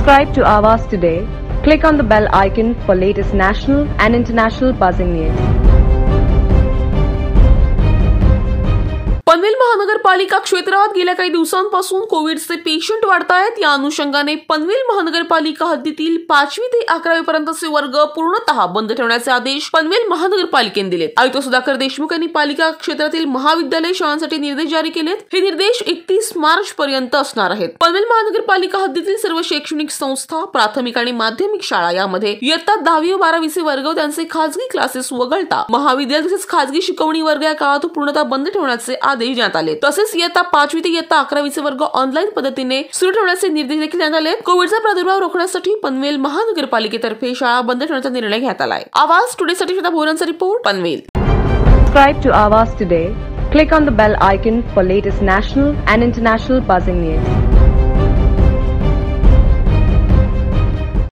Subscribe to Awaaz today. Click on the bell icon for latest national and international buzzing news. Panvel महानगरपालिका क्षेत्रात गेल्या काही दिवसांपासून कोविडचे पेशंट वाढत आहेत। या अनुषंगाने पनवेल महानगरपालिका हद्दीतील 5वी ते 11वी पर्यंतचे वर्ग पूर्णतः बंद ठेवण्याचे आदेश पनवेल महानगरपालिकेने दिलेत। आयुक्त सुधाकर देशमुख यांनी पालिका क्षेत्रातील महाविद्यालय शाळांसाठी निर्देश जारी केलेत। हे निर्देश 31 मार्च पर्यंत असणार आहेत। पनवेल महानगरपालिका हद्दीतील सर्व शैक्षणिक संस्था, प्राथमिक आणि माध्यमिक शाळा यामध्ये इयत्ता 10वी व 12वीचे वर्ग त्यांचे खासगी क्लासेस वगळता महाविद्यालय तसेच खासगी शिकवणी वर्ग या काळात पूर्णतः बंद ठेवण्याचे आदेश देण्यात आले। तसेच इयत्ता 5वी ते इयत्ता 11वीचे वर्ग ऑनलाईन पद्धतीने सुरू ठेवण्याचे निर्देश देखील देण्यात आले। कोविडचा प्रादुर्भाव रोखण्यासाठी पनवेल महानगरपालिकेतर्फे शाळा बंद ठेवण्याचा निर्णय घेण्यात आलाय। आवाज टुडे साठी श्वेता भोरांचा report, Panvel. Subscribe to Awaaz today. Click on the bell icon for latest national and international buzzing news.